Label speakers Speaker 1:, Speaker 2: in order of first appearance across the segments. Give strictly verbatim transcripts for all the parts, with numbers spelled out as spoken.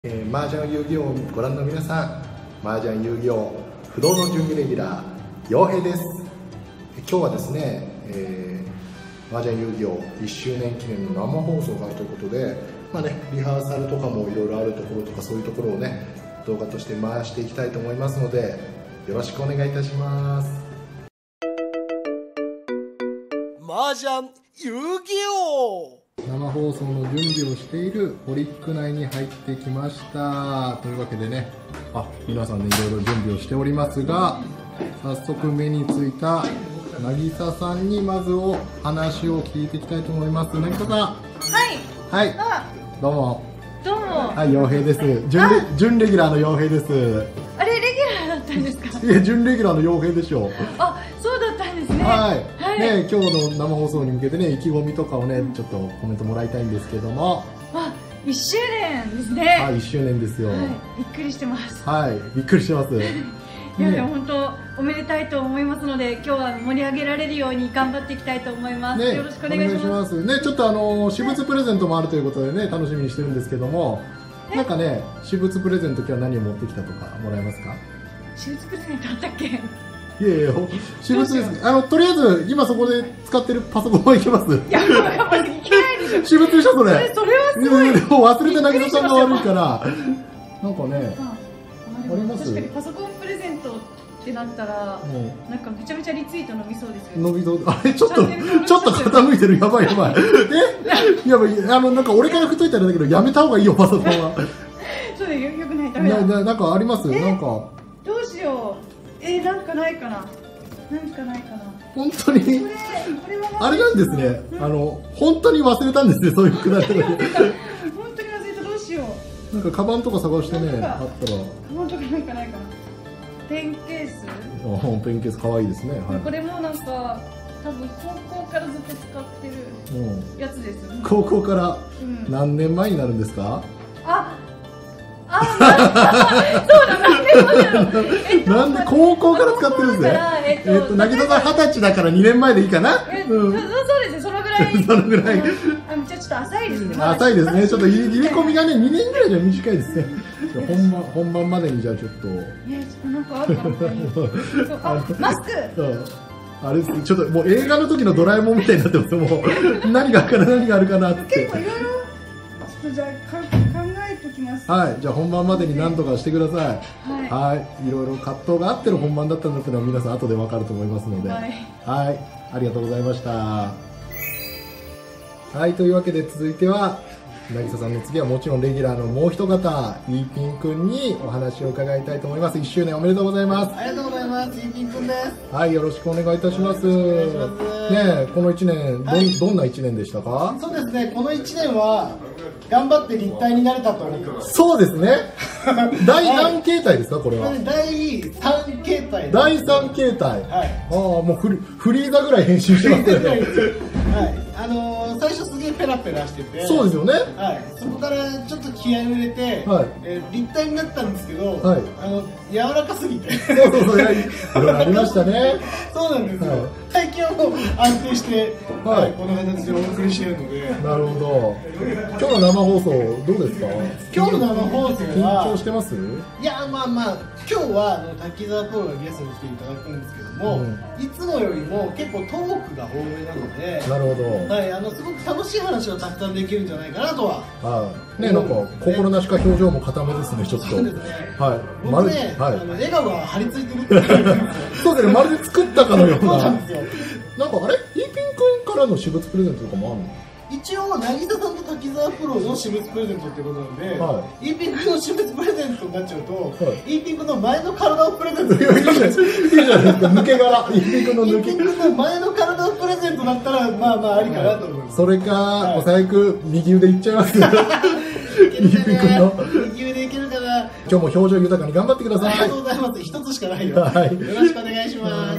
Speaker 1: えー、麻雀遊戯王をご覧の皆さん、麻雀遊戯王不動の準備レギュラー陽平です。今日はですね、えー、麻雀遊戯王いっしゅうねん記念の生放送があるということで、まあね、リハーサルとかもいろいろあるところとか、そういうところをね動画として回していきたいと思いますので、よろしくお願いいたします。
Speaker 2: 麻雀遊戯王
Speaker 1: 生放送の準備をしているホリック内に入ってきましたというわけでね、あ、皆さんね、いろいろ準備をしておりますが、早速目についた渚さんにまずお話を聞いていきたいと思います。渚さん。
Speaker 3: はい。
Speaker 1: はい。
Speaker 3: あ、
Speaker 1: どうも。
Speaker 3: どうも。
Speaker 1: はい、陽平です。準レ準レギュラーの陽平です。
Speaker 3: あれ、レギュラーだったんですか。
Speaker 1: いや、準レギュラーの陽平でしょう。
Speaker 3: あ、そうだったんですね。
Speaker 1: はい。
Speaker 3: はい、
Speaker 1: ね、今日の生放送に向けてね、意気込みとかをね、ちょっとコメントもらいたいんですけども。
Speaker 3: あ、いっしゅうねんですね。
Speaker 1: はい、いっしゅうねんですよ。はい、
Speaker 3: びっくりしてます。
Speaker 1: はい、びっくりしてます。
Speaker 3: いや、でも本当おめでたいと思いますので、今日は盛り上げられるように頑張っていきたいと思います。ね、よろしくお願いします。
Speaker 1: ね、ちょっとあの私物プレゼントもあるということでね、楽しみにしてるんですけども、なんかね、私物プレゼント今日は何を持ってきたとかもらえますか？
Speaker 3: 私物プレゼントあったっけ？
Speaker 1: いやいや、私物です。あのとりあえず今そこで使ってるパソコンはいけます？いや、
Speaker 3: やっぱりいけないでしょ。
Speaker 1: 私物でしょそれ。
Speaker 3: それそれはすごい。
Speaker 1: でも忘れて渚さんが悪いから。なんかね、
Speaker 3: あります？確かにパソコンプレゼントってなったら、なんかめちゃめちゃリツイート伸びそうですよね。
Speaker 1: 伸びそう。あれちょっとちょっと傾いてる。やばいやばい。え？やばい。あのなんか俺から振っといたらだけどやめた方がいいよパソコンは。
Speaker 3: そうだよ、よくない。ダメだ。
Speaker 1: ななんかあります？なんか。
Speaker 3: どうしよう。えー、なんかないかな。なんかないかな。
Speaker 1: 本当に。これこれはあれなんですね。あの本当に忘れたんですね。そういうくだりとかで。
Speaker 3: 本当に忘れた。どうしよう。
Speaker 1: なんかカバンとか探してね、あったら。
Speaker 3: カバンとかなんかないかな。ペンケース。
Speaker 1: あ、ペンケース可愛いですね。はい。
Speaker 3: これもなんか多分高校からずっと使ってるやつです。
Speaker 1: 高校から何年前になるんですか？
Speaker 3: あ、あ、そうだ、何年前だろう。
Speaker 1: なんで高校から使ってるんですね。えっと渚さん二十歳だからにねんまえでいいかな。
Speaker 3: そうですね、そのぐらい。
Speaker 1: そのぐらい。
Speaker 3: あ、じゃあちょっと浅いですね。
Speaker 1: 浅いですね。ちょっと入れ込みがね、にねんぐらいじゃ短いですね。本番本番までにじゃあちょっと。
Speaker 3: え、ちょっとなんかあるかな。あ、マスク。
Speaker 1: あれです。ちょっともう映画の時のドラえもんみたいになってます。もう何があるかな何があるかなって。
Speaker 3: 結構いろいろ。ちょっとじゃあ考えておきます。
Speaker 1: はい、じゃあ本番までに何とかしてください。
Speaker 3: はい。
Speaker 1: はい、いろいろ葛藤があっての本番だったんだっていうのは皆さん後でわかると思いますので。はい、はい、ありがとうございました。はい、というわけで続いては。渚さんの次はもちろんレギュラーのもう一方、イーピンくんにお話を伺いたいと思います。いっしゅうねんおめでとうございます。
Speaker 4: ありがとうございます。イーピンくんです。
Speaker 1: はい、よろしくお願いいたします。ね、このいちねん、はい、ど、どんないちねんでしたか？
Speaker 4: そうですね、このいちねんは頑張って立体になれたと思ってます。
Speaker 1: そうですね。第何形態ですか、これは？
Speaker 4: だいさん形態。
Speaker 1: だいさん形態。
Speaker 4: はい。
Speaker 1: ああ、もうフリ、フリーザぐらい編集してますよね。
Speaker 4: はい。あのー、最初すげえペラペラしてて。
Speaker 1: そうですよね。
Speaker 4: はい。そこからちょっと気合を入れて、はい、えー、立体になったんですけど、はい、あの柔らかすぎて。そうそうそう。いろいろありましたね。そうなんですよ。はい、最近はもう安定して、はい、はい、この形でお送りしているので。
Speaker 1: なるほど。今日の生放送どうですか？
Speaker 4: 今日の生放送は
Speaker 1: 緊張してます？
Speaker 4: いや、まあまあ今日はあの滝沢プロがゲストに来ていただくんですけども、うん、いつもよりも結構トークが多めなので、
Speaker 1: なるほど。
Speaker 4: はい、あのすごく楽しい話をたくさんできるんじゃないかなとは。
Speaker 1: はい。ね、なんか心なしか表情も固めですね、ちょっと。そうですね。はい。
Speaker 4: 僕ね、はい、あの笑顔が張り付いてるって
Speaker 1: そうですね、まるで作ったかのような。
Speaker 4: そうなんですよ。
Speaker 1: なんかあれ、イーピン君からの私物プレゼントとかもあるの？
Speaker 4: 一応、渚さんと滝沢プロの私物プレゼントってことなんで、はい、イーピン君の私物プレゼントになっちゃうと、はい、イーピン君の前の体をプレゼントする。いいじゃないですか、
Speaker 1: 抜け殻、イーピン君の抜け
Speaker 4: 殻。の前の体をプレゼントだったら、まあまあありかなと思います。
Speaker 1: それか、はい、お最悪、右腕いっちゃいます。イ
Speaker 4: ーピン君の。右腕いけるかな。
Speaker 1: 今日も表情豊かに頑張ってください。
Speaker 4: ありがとうございます。一つしかないよ。はい、よろしくお願いします。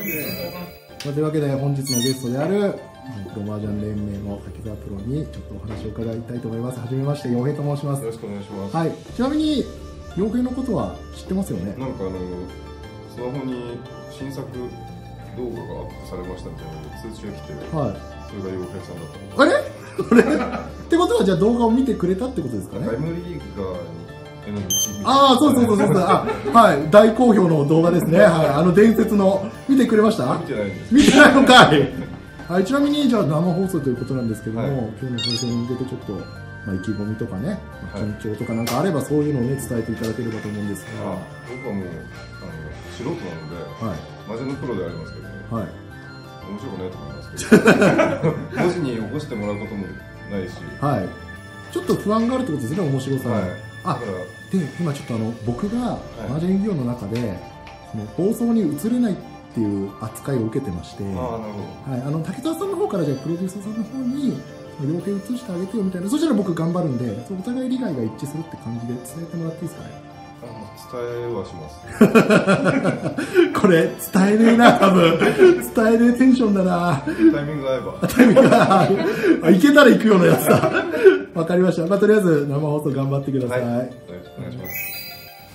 Speaker 1: というわけで、本日のゲストである、プロ麻雀連盟の滝沢プロにちょっとお話を伺いたいと思います。はじめまして、陽平と申します。
Speaker 5: よろしくお願いします。
Speaker 1: はい。ちなみに陽平のことは知ってますよね。
Speaker 5: なんかあのスマホに新作動画がアップされましたみたいな通知が来て、はい。それが陽平さんだった。
Speaker 1: あれ？あれ？ってことはじゃあ動画を見てくれたってことですかね。
Speaker 5: タイムリーガーに絵の道。
Speaker 1: ああ、そうそうそうそうそう、あ、はい、大好評の動画ですね。はい、あの伝説の、見てくれました？
Speaker 5: 見てないです。
Speaker 1: 見てないのかい。はい、ちなみに、じゃあ生放送ということなんですけども、はい、今日の放送に向けてちょっと、まあ、意気込みとかね、緊張とかなんかあれば、そういうのをね、伝えていただければと思うんですが。
Speaker 5: 僕はもう、あの、素人なので、はい、マジのプロでありますけど、はい、面白くないと思いますけど、文字に起こしてもらうこともないし、はい、ちょっと不安があるってことですね、面白さ。はい、あ、で、今ちょっとあの、僕がマージャン遊戯王の中で、その放送に映れないっていう扱いを受けてまして、あ、はい、あの竹澤さんの方からじゃあプロデューサーさんの方に両手映してあげてよみたいな、そしたら僕頑張るんで、お互い利害が一致するって感じで伝えてもらっていいですかね。 伝えはします。
Speaker 1: これ伝えねえな、多分伝えねえテンションだな。
Speaker 5: タイミングが合えば。
Speaker 1: タイミングが合えば。いけたら行くようなやつだ。わかりました。まあとりあえず生放送頑張ってください。はい、お願いします。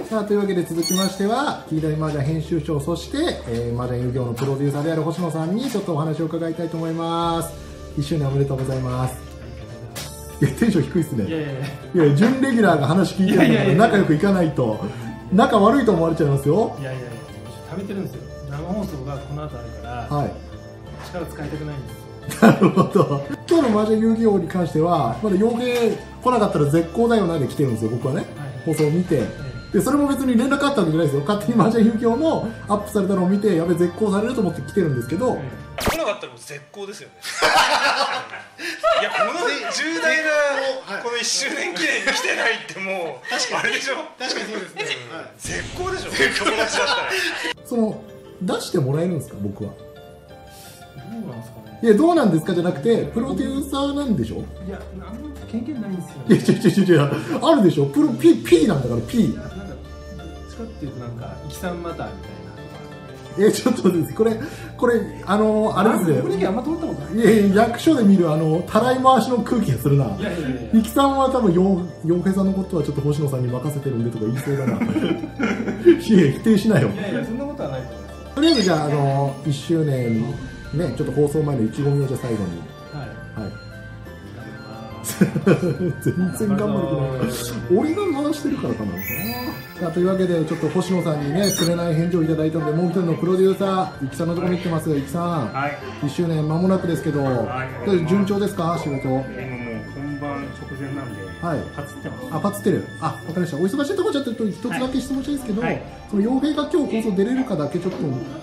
Speaker 1: さあというわけで続きましては、キーダイマージャン編集長、そして、えー、マージャン遊戯王のプロデューサーである星野さんにちょっとお話を伺いたいと思います。いっしゅうねんおめでとうございます。いや、テンション低いっすね。いやいやいや、いや準レギュラーが話聞いてるんだから仲良くいかないと、仲悪いと思われちゃいますよ。
Speaker 4: いやいやいや、食べてるんですよ。生放送がこの後あるから、はい、力使いたくないんですよ。
Speaker 1: なるほど。今日のマージャン遊戯王に関しては、まだ傭兵来なかったら絶好だよなで来てるんですよ、僕はね。はい、放送を見て。で、それも別に連絡あったわけじゃないですよ。勝手にマージャン遊戯王のアップされたのを見て、やべ、絶好されると思って来てるんですけど、はい、
Speaker 2: 来なかったらもう絶好ですよね。いや、この重大なこのいっしゅうねん記念に来てないってもう確かにあれでしょ。確かにそうですね。絶好でしょ。友達だったら。
Speaker 1: その出してもらえるんですか、僕は。
Speaker 4: どうなんですかね。
Speaker 1: いや、どうなんですかじゃなくて、プロデューサーなんでしょ。
Speaker 4: いや、なんも経験ないんですよ。
Speaker 1: いや、違う違う違う、あるでしょ。プロ P P なんだから P。
Speaker 4: なんかどっちかっていうとなんかイキさんマターみたいな。
Speaker 1: え、ちょっとです。これ、これ、あのー、あれですね。
Speaker 4: 雰囲気あんま通ったことない。
Speaker 1: いやいや、役所で見る、あの、たらい回しの空気がするな。いやいやいや。イキさんは多分、洋平さんのことはちょっと星野さんに任せてるんでとか言いそうだな。いや、否定しないよ。
Speaker 4: いやいや、そんなことはないと思います。
Speaker 1: とりあえず、じゃあ、あのー、いっしゅうねん、ね、ちょっと放送前の意気込みをじゃあ最後に。はい。はい。全然頑張る気ない。俺が回してるからかな。さあというわけでちょっと星野さんにね釣れない返事をいただいたので、もう一人のプロデューサー、いきさんのところに来てます。いきさん、はい、いっしゅうねん間もなくですけど、はい、順調ですか、仕事。今もう
Speaker 6: 本番直前なんで、はい、パツってます。
Speaker 1: あ、パツってる。あ、わかりました。お忙しいところちょっと一つだけ質問したいですけど、はい、その傭兵が今日放送出れるかだけちょっと。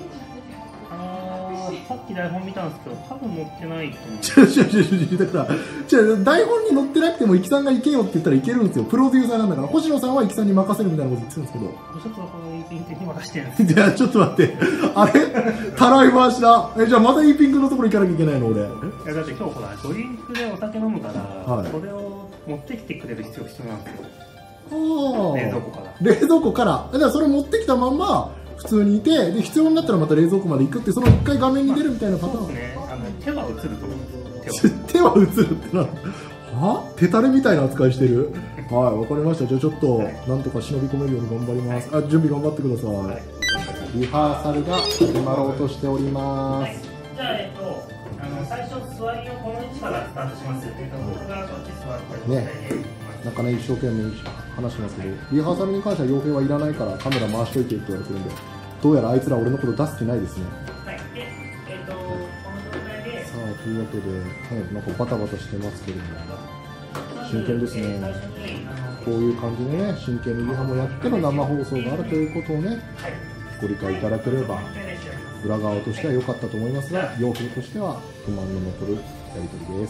Speaker 6: さっき台本見たんですけど、多分載ってないと思う。
Speaker 1: 違う違う違う、だから、違う、台本に載ってなくても、イキさんが行けよって言ったらいけるんですよ。プロデューサーなんだから。星野さんはイキさんに任せるみたいなこと言ってるんですけど。
Speaker 6: ちょっとこのイーピング的に任せてるんです。
Speaker 1: いや、ちょっと待って。あれたらい回しだ。え、じゃあまたイーピングのところ行かなきゃいけないの、俺。い
Speaker 6: や、だって今日ほら、ドリンクでお酒飲むから、はい、それを持ってきてくれる必要必要なんですよ。ああ。冷蔵庫から。
Speaker 1: 冷蔵庫から。だからそれ持ってきたまんま、普通にいて、で必要になったらまた冷蔵庫まで行くって、その一回画面に出るみたいなパターン。
Speaker 6: そうですね。あの手は映ると思うんですよ。
Speaker 1: 手は映るってな。は？手垂れみたいな扱いしてる。はい、わかりました。じゃあちょっと、はい、なんとか忍び込めるように頑張ります。はい、あ、準備頑張ってください。はい、リハーサルが始まろうとしております。はい、
Speaker 6: じゃあえっとあの最初座りをこの位置からスタートします。えっと僕がこっち座った状態で。ね。なんかね、一生懸命話してますけど、リハーサルに関しては傭兵はいらないからカメラ回しといてって言われてるんで、どうやらあいつら俺のこと出す気ないですね。はい、で、えっと、この状態で。さあ、というわけで、ね、なんかバタバタしてますけれども、真剣ですね。こういう感じでね、真剣にリハもやっての生放送があるということをね、ご理解いただければ、裏側としては良かったと思いますが、傭兵としては不満の残るやり取りです。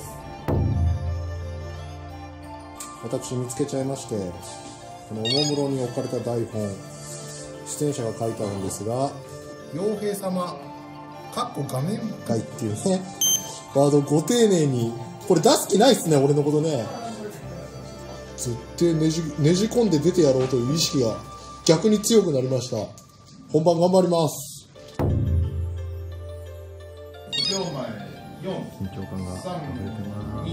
Speaker 6: 私見つけちゃいまして、このおもむろに置かれた台本、出演者が書いてあるんですが、傭兵様、かっこ画面外っていうね、ワードご丁寧に、これ出す気ないっすね、俺のことね。絶対ねじ、ねじ込んで出てやろうという意識が逆に強くなりました。本番頑張ります。
Speaker 5: ごびょうまえ、よん、
Speaker 1: 緊張感が溢れてます。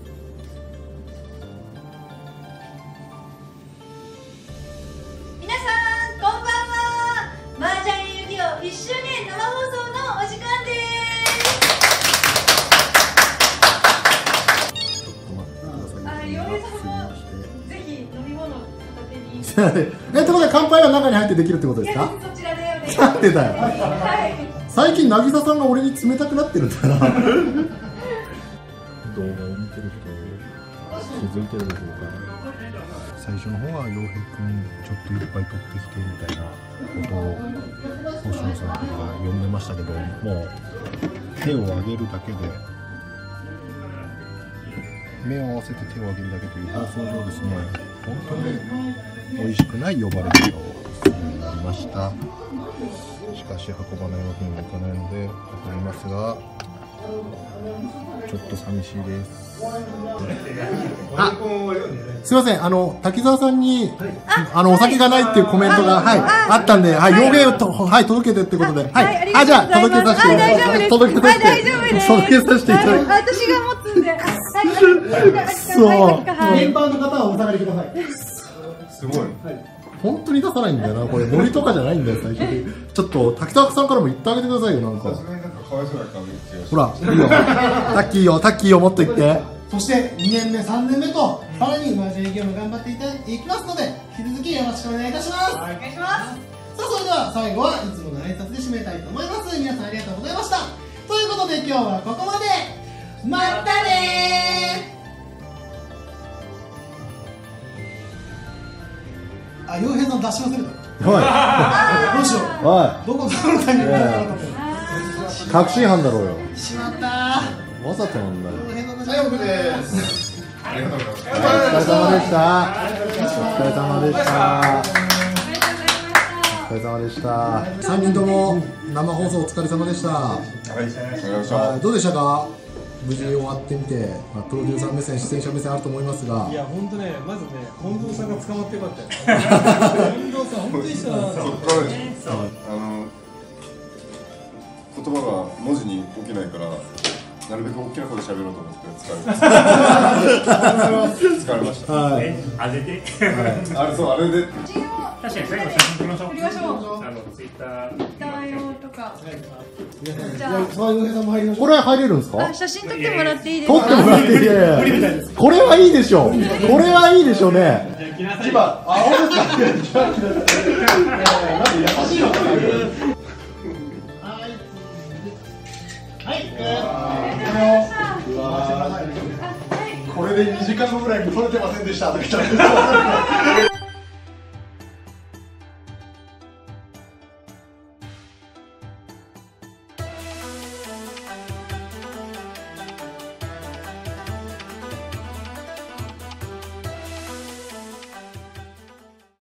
Speaker 3: いっしゅうねん生放送のお時間です。あ、洋平さんもぜひ飲み物片手に。
Speaker 1: え、ということで乾杯は中に入ってできるってことですか？
Speaker 3: そちらでお願いします。
Speaker 1: なんでだよ。最近渚さんが俺に冷たくなってるんだな。動画を見てる人気づいてるでしょうか。最初の方は洋平君ちょっといっぱい取ってきてみたいなことを星野さんとかが呼んでましたけど、もう手を挙げるだけで、目を合わせて手を挙げるだけという放送上ですね、本当に美味しくない呼ばれ方をするようになりました。しかし運ばないわけにもいかないので運びますが、ちょっと寂しいです。あ、すいません、あの滝沢さんにあのお酒がないっていうコメントがはいあったんで、はい、洋平をとはい届けてってことで、はい、あ、じゃあ届けさせて届けさせて届けさせていただきます。
Speaker 3: 私が持つんで、
Speaker 1: そう
Speaker 4: メンバーの方はお下がりください。
Speaker 5: すごい。
Speaker 1: 本当に出さないんだよな、これノリとかじゃないんだよ最初に。ちょっと滝沢さんからも言ってあげてくださいよ、なんか。ほら、いいよ。タッキーよ、タッキーよ、もっと言って。
Speaker 4: そしてにねんめ、さんねんめとさらにマージャンゲーム頑張っていたいきますので、引き続きよろしくお願いいたします。
Speaker 3: お願いします。さ
Speaker 4: あ、それでは最後はいつもの挨拶で締めたいと思います。皆さんありがとうございました。ということで今日はここまで。またねー。あ、洋平さん出し忘れた。
Speaker 1: はい。
Speaker 4: どうしよう。
Speaker 1: はい。
Speaker 4: どこどこのタイミングでなかったの。
Speaker 1: 確信犯だろうよ。
Speaker 4: しまったー。
Speaker 1: わざとなんだよ。
Speaker 4: はい、僕です。
Speaker 5: ありがとうございました。
Speaker 1: お疲れ様でした。お疲れ様でした。お疲れ様でした。さんにんとも生放送お疲れ様でした。
Speaker 5: はい、お疲れ様でした。
Speaker 1: どうでしたか？無事終わってみて、まあ、プロデューサー目線、出演者目線あると思いますが、
Speaker 7: いや、本当ね、まずね、近藤さんが捕まってよかったよ。近藤さん、本当にさ、
Speaker 5: そっからでしょ。あの言葉が文字に起きないから、なるべく大きな声で喋ろうと思って疲れました。疲れました。
Speaker 6: はい。あれで。
Speaker 5: あれ、そう、あれで。
Speaker 6: 確かに最後写真撮りましょう。
Speaker 3: 撮りましょう。
Speaker 6: あのツイッター。
Speaker 3: ツイッター用とか。
Speaker 4: じゃあ、沢井さんも入りましょう。
Speaker 1: これは入れるんですか？
Speaker 3: あ、写真撮ってもらっていいですか？
Speaker 1: 撮ってもらっていいですか？これはいいでしょう。これはいいでしょうね。
Speaker 4: 今、あ、俺ですか。なんで優しいの。はい。
Speaker 1: これでにじかんごぐらいに撮れてませんでしたとか言ったら